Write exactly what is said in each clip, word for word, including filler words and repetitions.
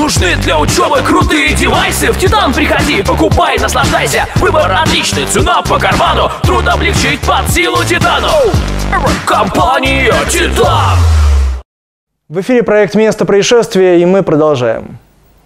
Нужны для учебы крутые девайсы? В Титан приходи, покупай, наслаждайся. Выбор отличный, цена по карману. Труд облегчить под силу Титану. Компания Титан. В эфире проект «Место происшествия», и мы продолжаем.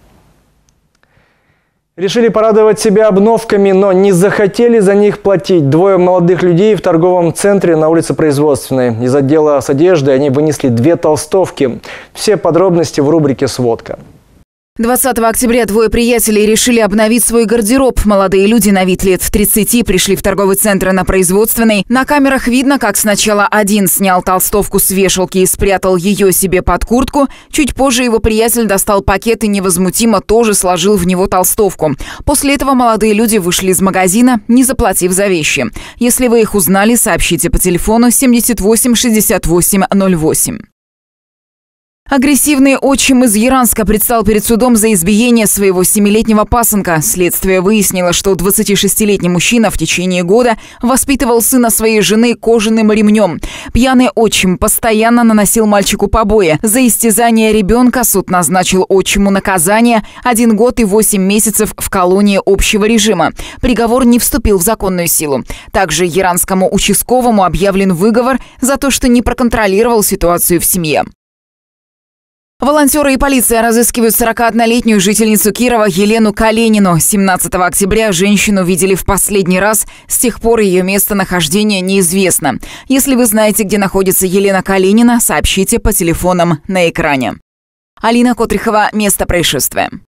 Решили порадовать себя обновками, но не захотели за них платить. Двое молодых людей в торговом центре на улице Производственной. Из отдела с одеждой они вынесли две толстовки. Все подробности в рубрике «Сводка». двадцатого октября двое приятелей решили обновить свой гардероб. Молодые люди на вид лет тридцати пришли в торговый центр на Производственной. На камерах видно, как сначала один снял толстовку с вешалки и спрятал ее себе под куртку. Чуть позже его приятель достал пакет и невозмутимо тоже сложил в него толстовку. После этого молодые люди вышли из магазина, не заплатив за вещи. Если вы их узнали, сообщите по телефону семьдесят восемь шестьдесят восемь ноль восемь. Агрессивный отчим из Яранска предстал перед судом за избиение своего семилетнего пасынка. Следствие выяснило, что двадцатишестилетний мужчина в течение года воспитывал сына своей жены кожаным ремнем. Пьяный отчим постоянно наносил мальчику побои. За истязание ребенка суд назначил отчиму наказание – один год и восемь месяцев в колонии общего режима. Приговор не вступил в законную силу. Также яранскому участковому объявлен выговор за то, что не проконтролировал ситуацию в семье. Волонтеры и полиция разыскивают сорокаоднолетнюю жительницу Кирова Елену Калинину. семнадцатого октября женщину видели в последний раз. С тех пор ее местонахождение неизвестно. Если вы знаете, где находится Елена Калинина, сообщите по телефонам на экране. Алина Котрихова. Место происшествия.